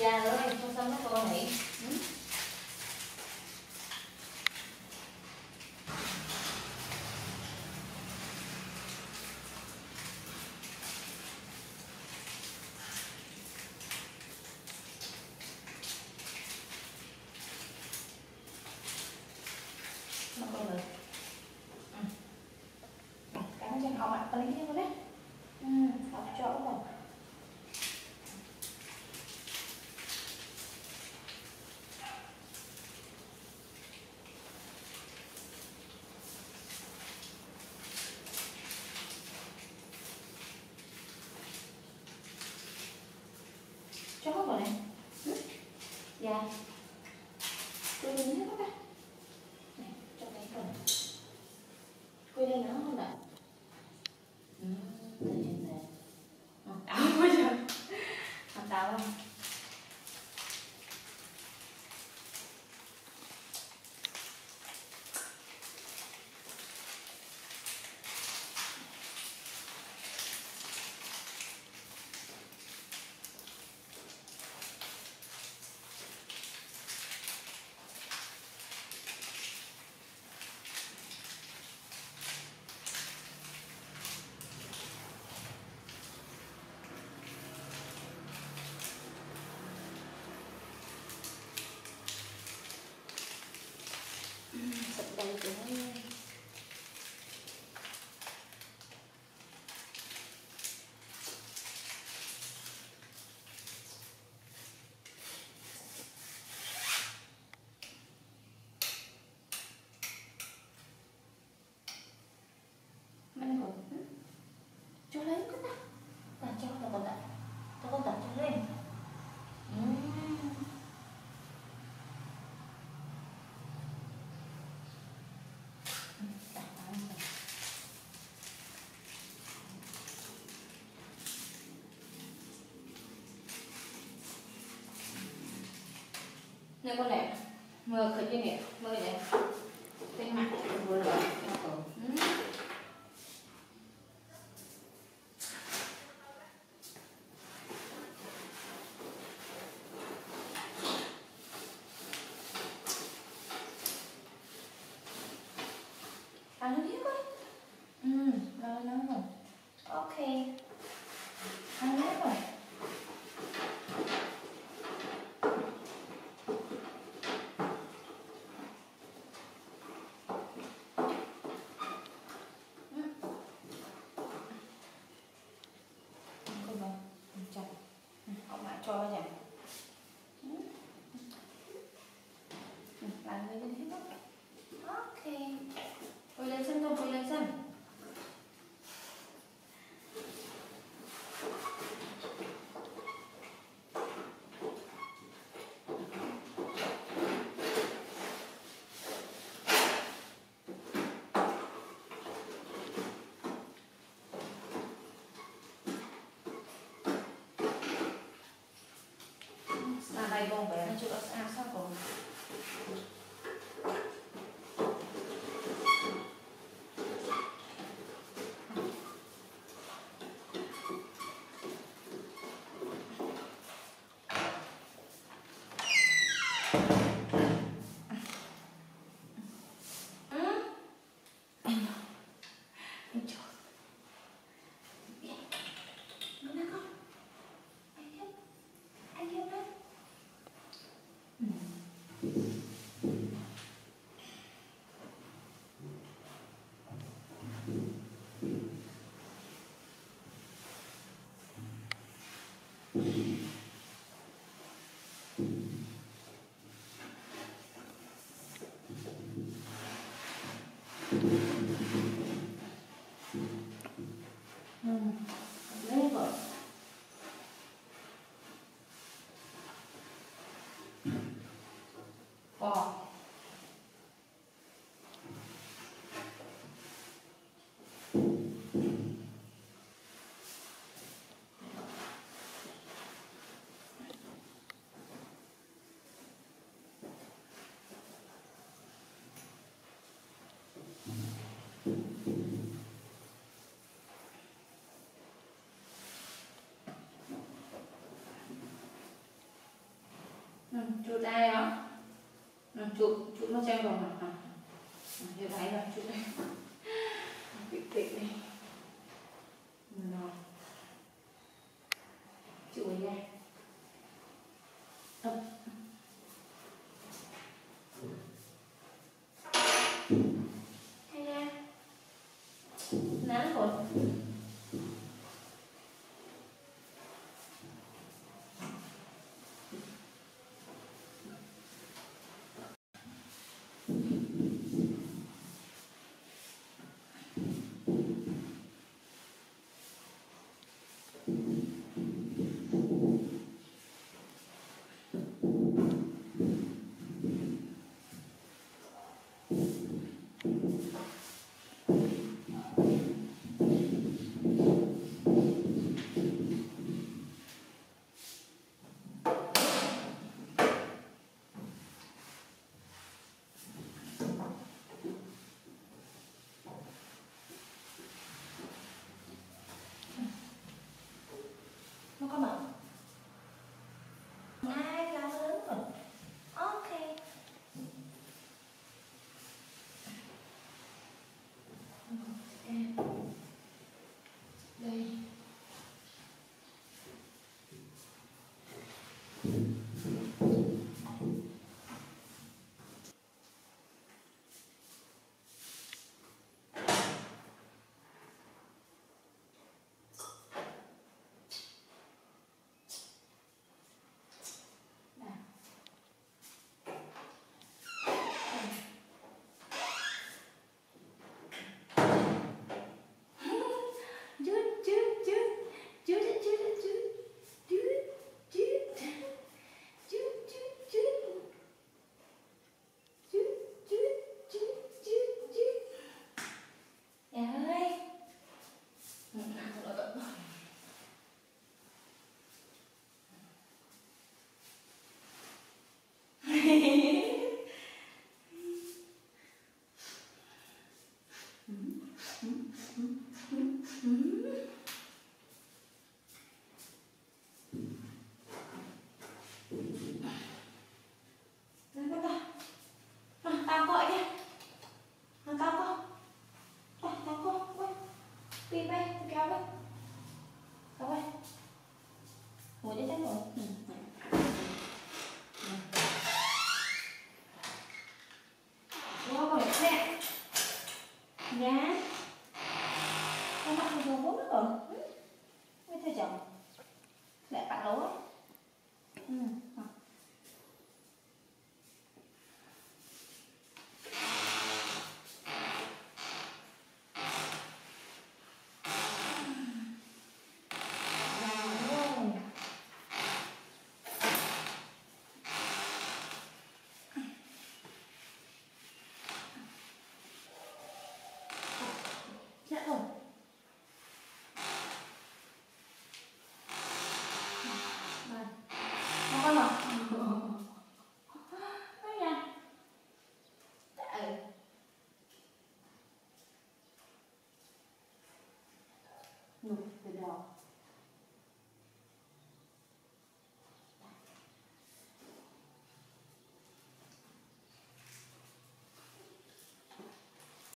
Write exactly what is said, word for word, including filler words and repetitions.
Dạ rồi, con xong nó con này. Ừ. Nó con rồi. Ừ. Cái chân ông ạ, lấy cái đấy. Ừ, học chỗ rồi. Chó rồi này. Ừ. Dạ. Tôi nhìn hết các bạn. Này, cho cái phần. Quên đây nó không ạ? Ừ, đây trên này. Ờ, táo quá giờ. Ăn táo không? Sạch đầy của nó. Mình còn cho lấy cái nào. Ta cho ta còn đặt. Ta còn đặt cho lên. Uhm. Này con này, mưa khởi trên này, mưa này, trên mặt vừa rồi, ừ. Ăn nó biết quá, ừ, rồi nó rồi, ok, ăn hết rồi. Cho vào nhỉ. Làm lên hết đó. Ok. Quay lên xem thôi, quay lên xem. Là này bông bé nó chưa có sao sao rồi. Wow. chụp đây đó. Rồi, chụp chụp nó xem rồi mà. Như đấy rồi, chụp đây. Bị tịnh này. Rồi. Chụp ở đây. Ấp. Haya. Nán rồi. Nó có mở. Ai lao lớn rồi. Ok. Em. Đây. Tao gọi đi. Tao con. Tao con. Ui. Đi bay, kéo bay. Kéo bay. Ngồi đi chết rồi. Ừ. Wow, con đẹp nè. Nhá. Con mặc rồi bốn nữa rồi. Ui thưa chồng. Lại bạn lố ấy. Ừ. Dạ rồi. Rồi. Không có rồi. Nói nha. Ừ. Nụ từ đầu.